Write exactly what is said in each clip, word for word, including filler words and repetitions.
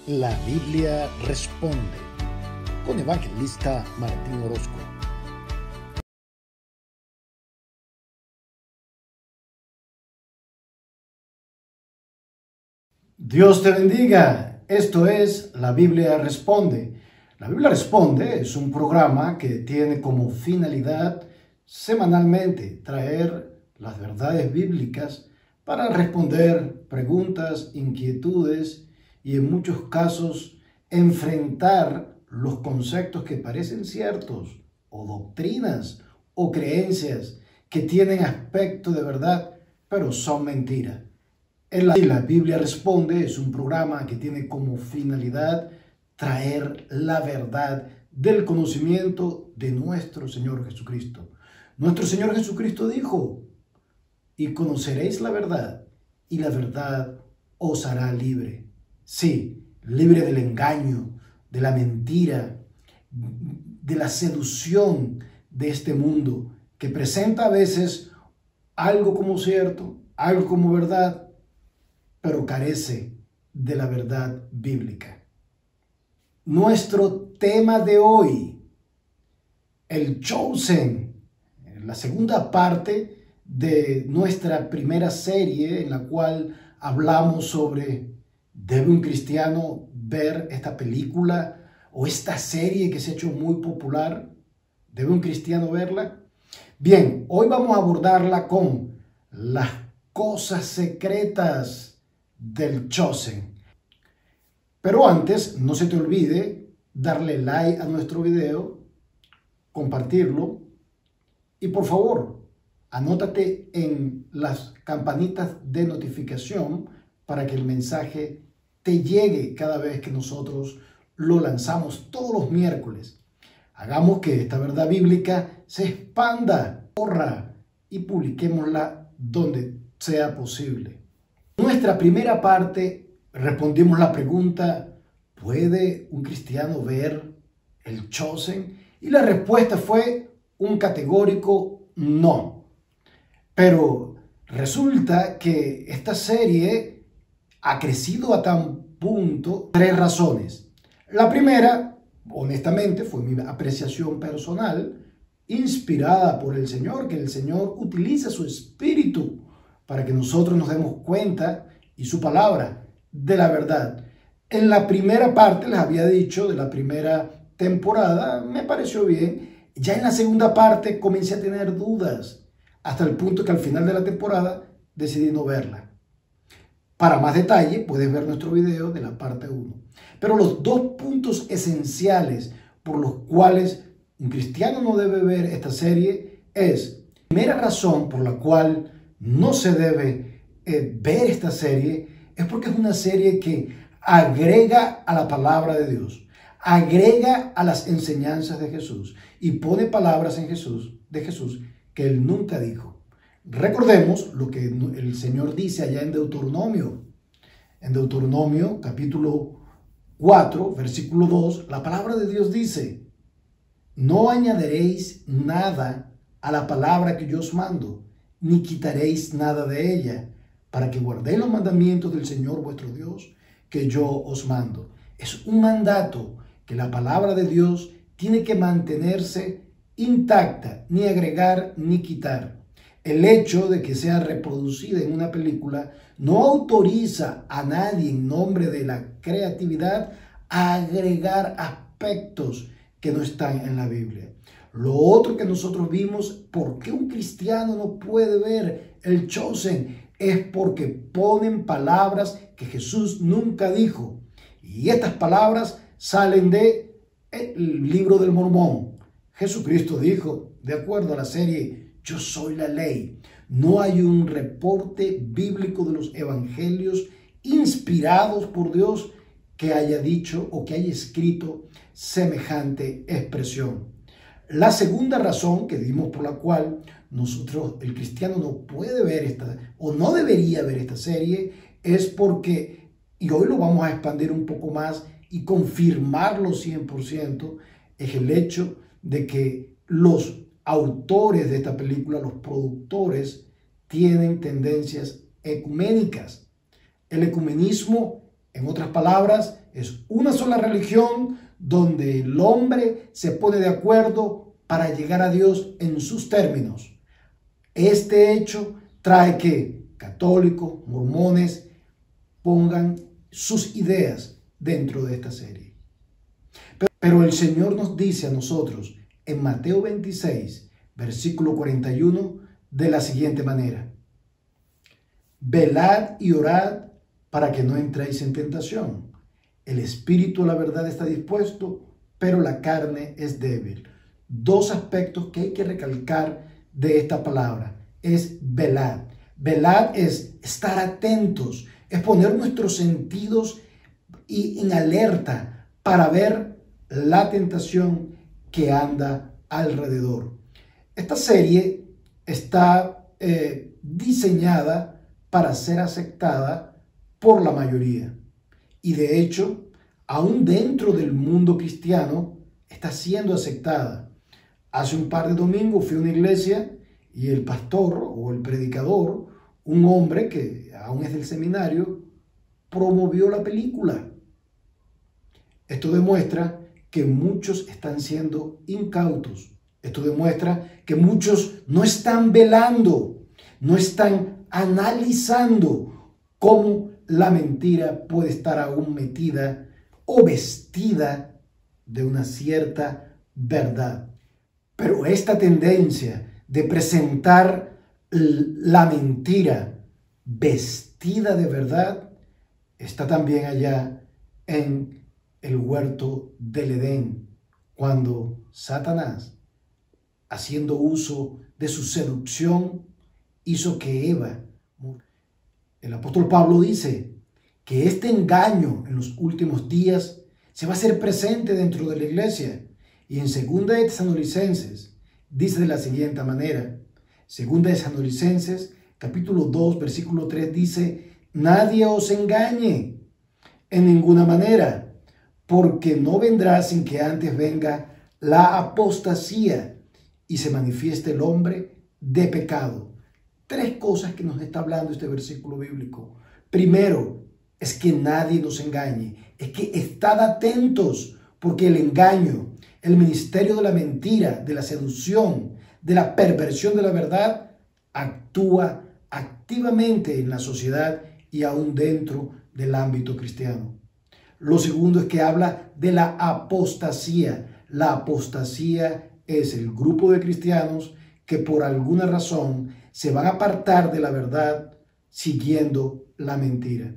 La Biblia responde con Evangelista Martín Orozco. Dios te bendiga. Esto es La Biblia Responde. La Biblia Responde es un programa que tiene como finalidad semanalmente traer las verdades bíblicas para responder preguntas, inquietudes y en muchos casos enfrentar los conceptos que parecen ciertos o doctrinas o creencias que tienen aspecto de verdad pero son mentiras. En la, la Biblia Responde es un programa que tiene como finalidad traer la verdad del conocimiento de nuestro Señor Jesucristo. Nuestro Señor Jesucristo dijo: y conoceréis la verdad, y la verdad os hará libre. Sí, libre del engaño, de la mentira, de la seducción de este mundo, que presenta a veces algo como cierto, algo como verdad, pero carece de la verdad bíblica. Nuestro tema de hoy, el Chosen, la segunda parte de nuestra primera serie en la cual hablamos sobre ¿debe un cristiano ver esta película o esta serie que se ha hecho muy popular? ¿Debe un cristiano verla? Bien, hoy vamos a abordarla con las cosas secretas del Chosen. Pero antes, no se te olvide darle like a nuestro video, compartirlo y por favor, anótate en las campanitas de notificación para que el mensaje te llegue cada vez que nosotros lo lanzamos todos los miércoles. Hagamos que esta verdad bíblica se expanda, corra y publiquémosla donde sea posible. En nuestra primera parte respondimos la pregunta: ¿puede un cristiano ver el Chosen? Y la respuesta fue un categórico no. Pero resulta que esta serie ha crecido a tal punto, tres razones. La primera, honestamente, fue mi apreciación personal, inspirada por el Señor, que el Señor utiliza su espíritu para que nosotros nos demos cuenta, y su palabra, de la verdad. En la primera parte, les había dicho, de la primera temporada, me pareció bien. Ya en la segunda parte comencé a tener dudas, hasta el punto que al final de la temporada decidí no verla. Para más detalle, puedes ver nuestro video de la parte uno. Pero los dos puntos esenciales por los cuales un cristiano no debe ver esta serie es: la primera razón por la cual no se debe eh, ver esta serie es porque es una serie que agrega a la palabra de Dios, agrega a las enseñanzas de Jesús y pone palabras en Jesús, de Jesús que él nunca dijo. Recordemos lo que el Señor dice allá en Deuteronomio. En Deuteronomio capítulo cuatro, versículo dos, la palabra de Dios dice: no añadiréis nada a la palabra que yo os mando, ni quitaréis nada de ella, para que guardéis los mandamientos del Señor vuestro Dios, que yo os mando. Es un mandato que la palabra de Dios tiene que mantenerse intacta, ni agregar ni quitar. El hecho de que sea reproducida en una película no autoriza a nadie, en nombre de la creatividad, a agregar aspectos que no están en la Biblia. Lo otro que nosotros vimos, ¿por qué un cristiano no puede ver el Chosen? Es porque ponen palabras que Jesús nunca dijo. Y estas palabras salen del libro del Mormón. Jesucristo dijo, de acuerdo a la serie Yo soy la ley, no hay un reporte bíblico de los evangelios inspirados por Dios que haya dicho o que haya escrito semejante expresión. La segunda razón que dimos por la cual nosotros, el cristiano, no puede ver esta o no debería ver esta serie es porque, y hoy lo vamos a expandir un poco más y confirmarlo cien por ciento, es el hecho de que los autores de esta película, los productores, tienen tendencias ecuménicas. El ecumenismo En otras palabras, es una sola religión donde el hombre se pone de acuerdo para llegar a Dios en sus términos. Este hecho trae que católicos, mormones, pongan sus ideas dentro de esta serie. Pero el Señor nos dice a nosotros en Mateo veintiséis, versículo cuarenta y uno, de la siguiente manera: velad y orad para que no entréis en tentación. El espíritu a la verdad está dispuesto, pero la carne es débil. Dos aspectos que hay que recalcar de esta palabra es velad. Velad es estar atentos, es poner nuestros sentidos y en alerta para ver la tentación que anda alrededor. Esta serie está eh, diseñada para ser aceptada por la mayoría. Y de hecho, aún dentro del mundo cristiano, está siendo aceptada. Hace un par de domingos fui a una iglesia y el pastor o el predicador, un hombre que aún es del seminario, promovió la película. Esto demuestra que muchos están siendo incautos. Esto demuestra que muchos no están velando, no están analizando cómo la mentira puede estar aún metida o vestida de una cierta verdad. Pero esta tendencia de presentar la mentira vestida de verdad está también allá en el huerto del Edén, cuando Satanás, haciendo uso de su seducción, hizo que Eva muriera. El apóstol Pablo dice que este engaño en los últimos días se va a hacer presente dentro de la iglesia. Y en segunda de Tesalonicenses dice de la siguiente manera: segunda de Tesalonicenses capítulo dos versículo tres dice: nadie os engañe en ninguna manera, porque no vendrá sin que antes venga la apostasía y se manifieste el hombre de pecado. Tres cosas que nos está hablando este versículo bíblico. Primero, es que nadie nos engañe. Es que estad atentos, porque el engaño, el ministerio de la mentira, de la seducción, de la perversión de la verdad, actúa activamente en la sociedad y aún dentro del ámbito cristiano. Lo segundo es que habla de la apostasía. La apostasía es el grupo de cristianos que por alguna razón se van a apartar de la verdad siguiendo la mentira.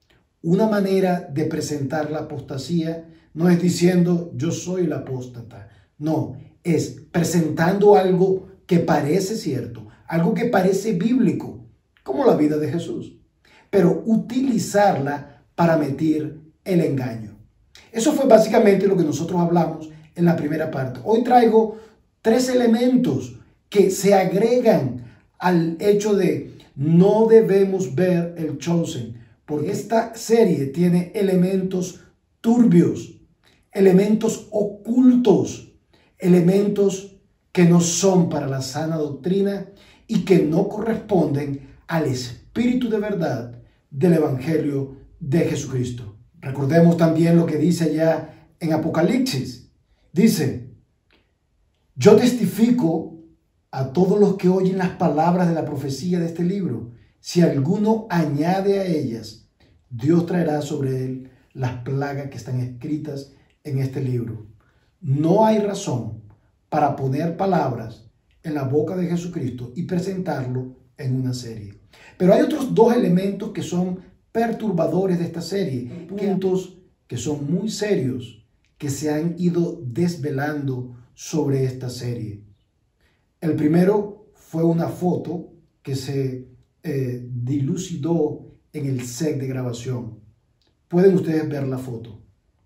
Una manera de presentar la apostasía no es diciendo yo soy el apóstata. No, es presentando algo que parece cierto, algo que parece bíblico, como la vida de Jesús, pero utilizarla para meter el engaño. Eso fue básicamente lo que nosotros hablamos en la primera parte. Hoy traigo tres elementos que se agregan al hecho de no debemos ver el Chosen, porque esta serie tiene elementos turbios, elementos ocultos, elementos que no son para la sana doctrina y que no corresponden al espíritu de verdad del Evangelio de Jesucristo. Recordemos también lo que dice allá en Apocalipsis. Dice: yo testifico a todos los que oyen las palabras de la profecía de este libro. Si alguno añade a ellas, Dios traerá sobre él las plagas que están escritas en este libro. No hay razón para poner palabras en la boca de Jesucristo y presentarlo en una serie. Pero hay otros dos elementos que son perturbadores de esta serie, puntos que son muy serios, que se han ido desvelando sobre esta serie. El primero fue una foto que se eh, dilucidó en el set de grabación. Pueden ustedes ver la foto.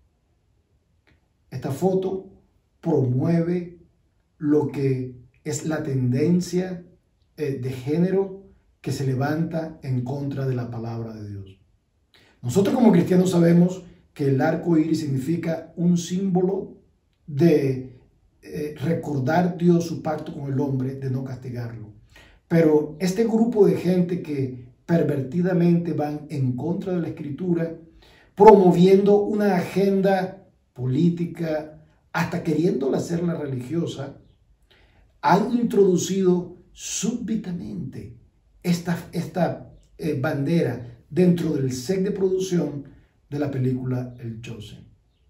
Esta foto promueve lo que es la tendencia eh, de género que se levanta en contra de la palabra de Dios. Nosotros como cristianos sabemos que el arco iris significa un símbolo de eh, recordar Dios su pacto con el hombre de no castigarlo. Pero este grupo de gente que pervertidamente van en contra de la Escritura, promoviendo una agenda política, hasta queriéndola hacerla religiosa, han introducido súbitamente esta, esta eh, bandera dentro del set de producción de la película El Chosen.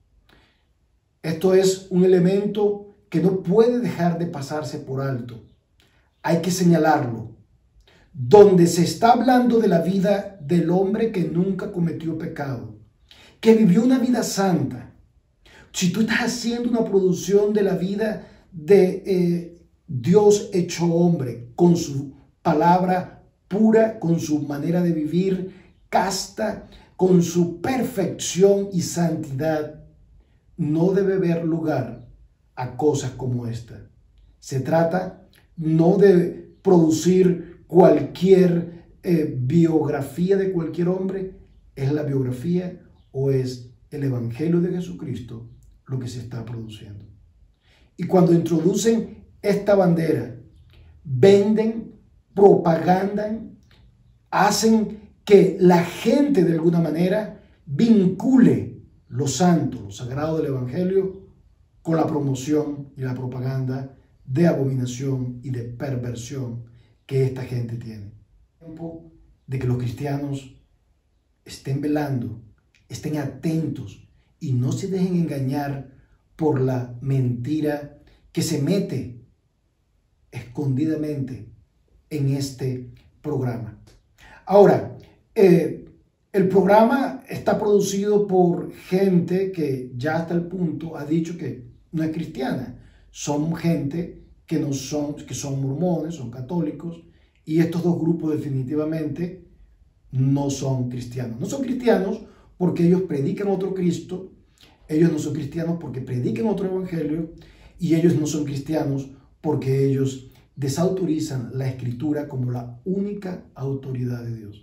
Esto es un elemento que no puede dejar de pasarse por alto. Hay que señalarlo. Donde se está hablando de la vida del hombre que nunca cometió pecado, que vivió una vida santa. Si tú estás haciendo una producción de la vida de eh, Dios hecho hombre, con su palabra pura, con su manera de vivir casta, con su perfección y santidad, no debe haber lugar a cosas como esta. Se trata no de producir cualquier eh, biografía de cualquier hombre, es la biografía o es el Evangelio de Jesucristo lo que se está produciendo. Y cuando introducen esta bandera, venden, propagandan, hacen que la gente de alguna manera vincule lo santo, lo sagrado del Evangelio con la promoción y la propaganda de abominación y de perversión que esta gente tiene. Es tiempo de que los cristianos estén velando, estén atentos y no se dejen engañar por la mentira que se mete escondidamente en este programa. Ahora, eh, el programa está producido por gente que ya hasta el punto ha dicho que no es cristiana. Son gente que, no son, que son mormones, son católicos, y estos dos grupos definitivamente no son cristianos. No son cristianos porque ellos predican otro Cristo, ellos no son cristianos porque predican otro evangelio, y ellos no son cristianos porque ellos desautorizan la Escritura como la única autoridad de Dios.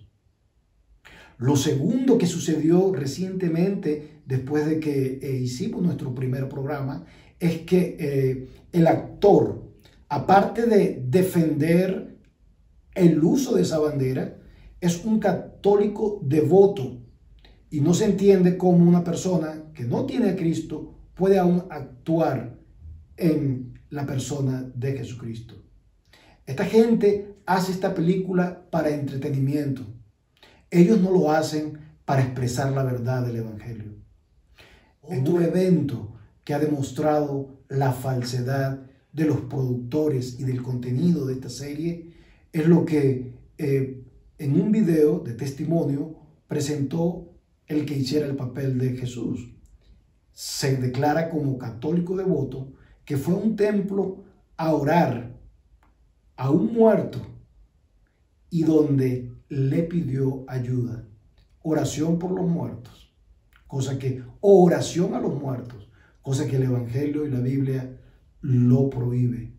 Lo segundo que sucedió recientemente, después de que eh, hicimos nuestro primer programa, es que eh, el actor, aparte de defender el uso de esa bandera, es un católico devoto y no se entiende cómo una persona que no tiene a Cristo puede aún actuar en la persona de Jesucristo. Esta gente hace esta película para entretenimiento. Ellos no lo hacen para expresar la verdad del Evangelio. Otro evento que ha demostrado la falsedad de los productores y del contenido de esta serie es lo que eh, en un video de testimonio presentó el que hiciera el papel de Jesús. Se declara como católico devoto que fue a un templo a orar a un muerto y donde le pidió ayuda, oración por los muertos, cosa que, o oración a los muertos, cosa que el Evangelio y la Biblia lo prohíbe.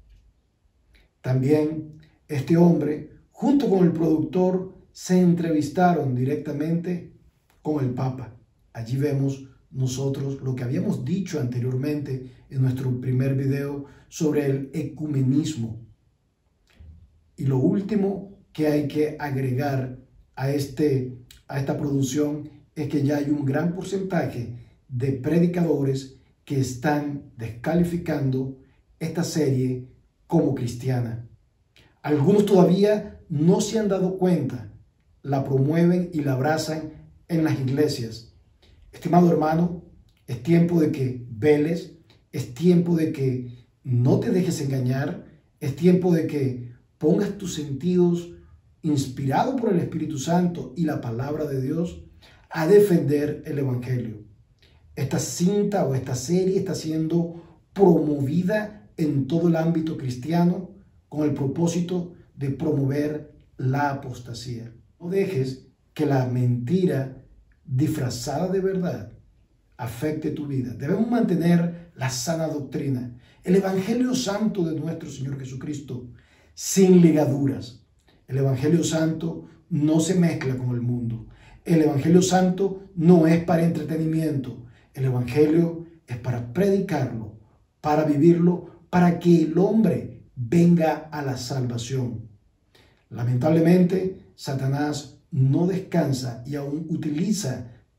También este hombre, junto con el productor, se entrevistaron directamente con el Papa. Allí vemos nosotros lo que habíamos dicho anteriormente en nuestro primer video sobre el ecumenismo. Y lo último que hay que agregar a, este, a esta producción es que ya hay un gran porcentaje de predicadores que están descalificando esta serie como cristiana. Algunos todavía no se han dado cuenta, la promueven y la abrazan en las iglesias. Estimado hermano, es tiempo de que veles, es tiempo de que no te dejes engañar, es tiempo de que pongas tus sentidos inspirados por el Espíritu Santo y la palabra de Dios a defender el Evangelio. Esta cinta o esta serie está siendo promovida en todo el ámbito cristiano con el propósito de promover la apostasía. No dejes que la mentira disfrazada de verdad afecte tu vida. Debemos mantener la sana doctrina, el Evangelio Santo de nuestro Señor Jesucristo, sin ligaduras. El Evangelio Santo no se mezcla con el mundo. El Evangelio Santo no es para entretenimiento. El Evangelio es para predicarlo, para vivirlo, para que el hombre venga a la salvación. Lamentablemente, Satanás no descansa y aún utiliza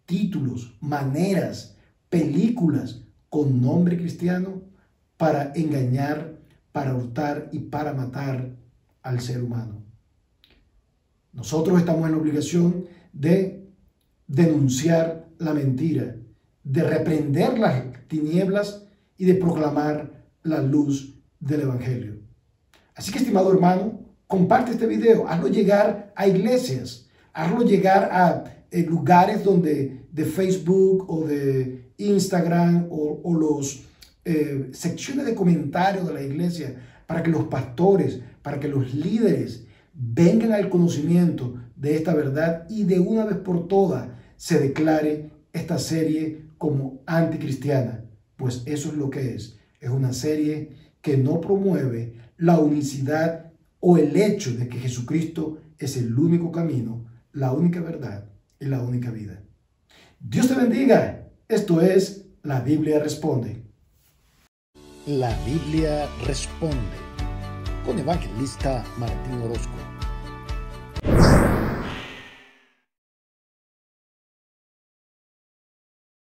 títulos, maneras, películas con nombre cristiano para engañar, para hurtar y para matar al ser humano. Nosotros estamos en la obligación de denunciar la mentira, de reprender las tinieblas y de proclamar la luz del Evangelio. Así que, estimado hermano, comparte este video, hazlo llegar a iglesias, hazlo llegar a eh, lugares donde de Facebook o de Instagram o, o los eh, secciones de comentarios de la iglesia, para que los pastores, para que los líderes vengan al conocimiento de esta verdad y de una vez por todas se declare esta serie como anticristiana, pues eso es lo que es. Es una serie que no promueve la unicidad o el hecho de que Jesucristo es el único camino, la única verdad y la única vida. Dios te bendiga. Esto es La Biblia Responde. La Biblia Responde con Evangelista Martín Orozco.